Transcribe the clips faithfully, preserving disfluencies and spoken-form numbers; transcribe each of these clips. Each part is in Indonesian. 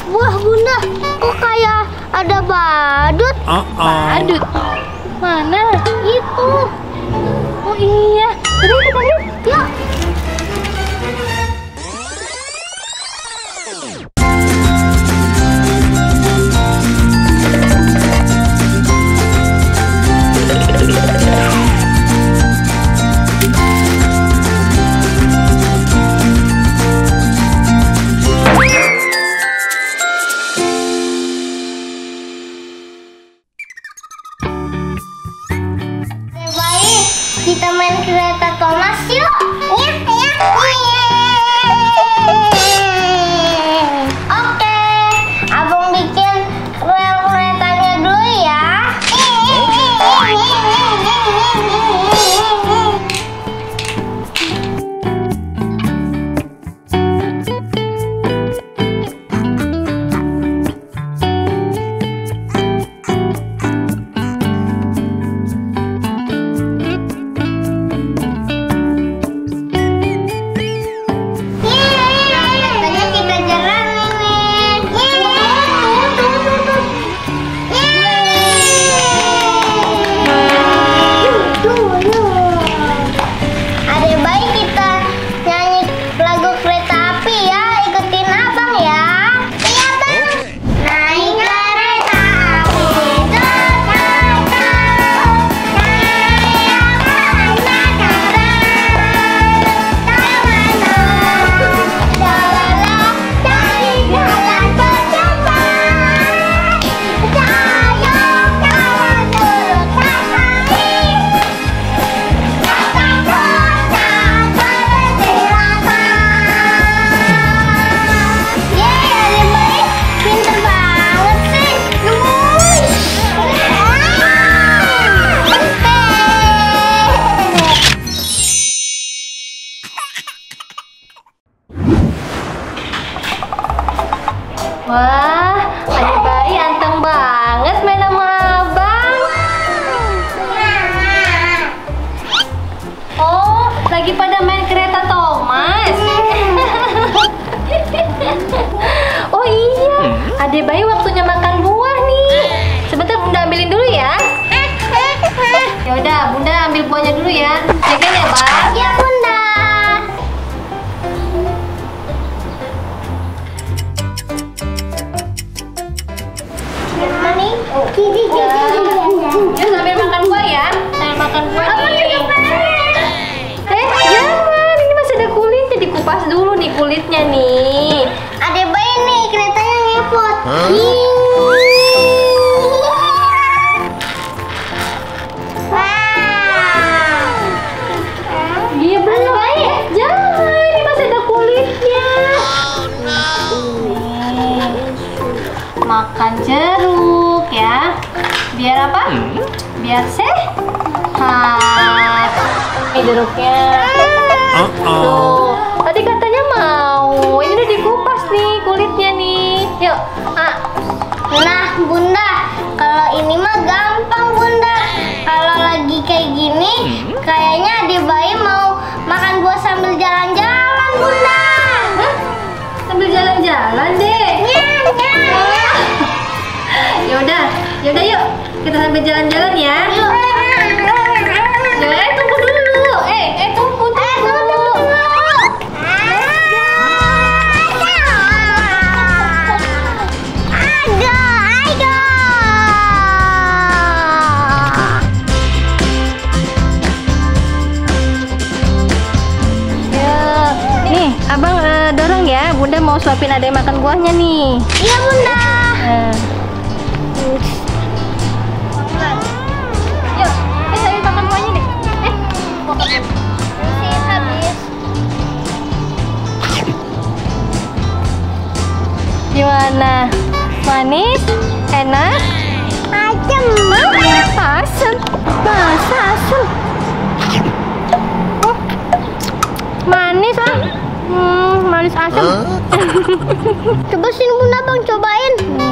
Wah Bunda, kok kayak ada badut? Uh -oh. Badut? Mana? Itu. Oh iya. Jadi kita lihat. Yuk. Kita main kereta Thomas yuk. Iya, iya. Oke, abang bikin rel keretanya dulu ya. Wah, adik bayi anteng banget main sama abang. Oh, lagi pada main kereta Thomas. Oh iya, adik bayi waktunya makan buah nih. Sebentar Bunda ambilin dulu ya. Ya udah, Bunda ambil buahnya dulu ya. Jagain ya, Bang. Ya Bunda. Gigi, gigi, Yuk sambil makan buah ya. Sambil makan buah nih. Eh, jangan. Ini masih ada kulitnya. Dikupas dulu nih kulitnya nih. Ada bayi nih, keretanya ngepot. Iya belum. Jangan. Ini masih ada kulitnya. Makan jeruk ya. Biar apa? Biar sehat. Ini jeruknya. Uh -oh. Tuh, tadi katanya mau. Ini udah dikupas nih kulitnya nih. Yuk, ah. Nah Bunda, kalau ini mah gampang Bunda. Kalau lagi kayak gini, kayaknya adik bayi mau makan buah sambil jalan-jalan Bunda. Hah? Sambil jalan-jalan deh. Ya udah, ya udah yuk. Kita sambil jalan-jalan ya. Yuk. Eh, tunggu dulu. Eh, eh tunggu, tunggu. Nih, abang uh, dorong ya. Bunda mau suapin adek makan buahnya nih. Iya Bunda. Nah. Yuk, eh saya makan buahnya deh. Eh, Masih habis. gimana? Manis? Enak? Asam. Asam? Masa asam? Oh, manis ah. Hmm, manis asam. Coba sini Bunda Bang cobain.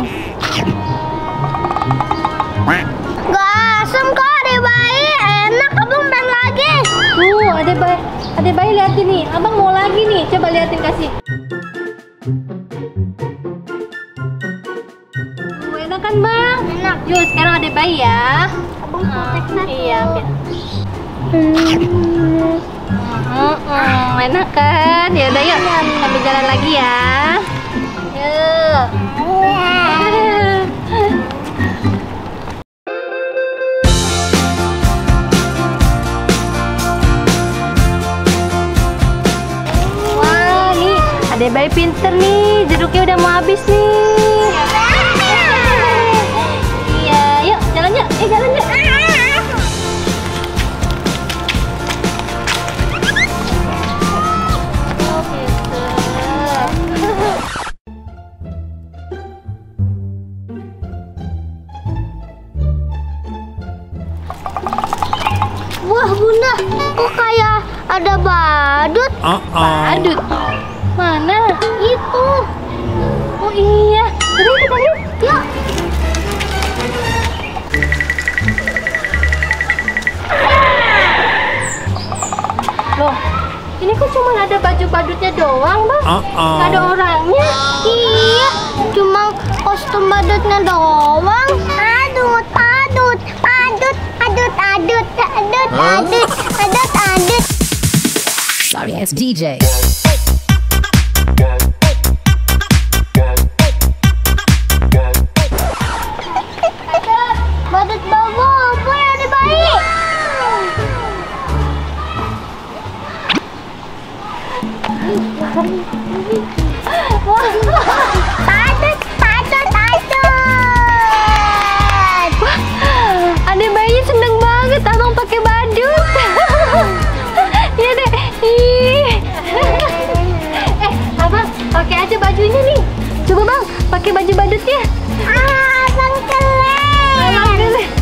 Gak asam kok adek bayi, enak abang pengen lagi. Tuh, adek bayi, adek bayi liatin nih. Abang mau lagi nih, coba liatin kasih. Yuk sekarang ada bayi ya. Uh, iya, ambil. Hmm, hmm, enak kan? Ya udah yuk, sambil jalan lagi ya. Yuk. Wah, nih ada bayi pinter nih. Jeruknya udah mau habis nih. Iya, yuk jalan yuk. Eh, jalan yuk. Wah Bunda, kok kayak ada badut? Uh oh. Badut? Mana? Itu. Oh iya. Jadi kita lihat. Yuk. Loh, ini kok cuma ada baju badutnya doang, Bang? Uh oh. Nggak ada orangnya. Iya, cuma kostum badutnya doang. Adut, adut, adut, adut, adut, adut, adut, adut, adut. Sorry ass D J. Badut bawa, boy ada bayi. Badut, badut, badut. Ada bayi seneng banget abang pakai badut. Iya deh. Ih. Eh, abang pakai aja bajunya nih. Coba bang, pakai baju badutnya. Ah, abang keren. Abang keren.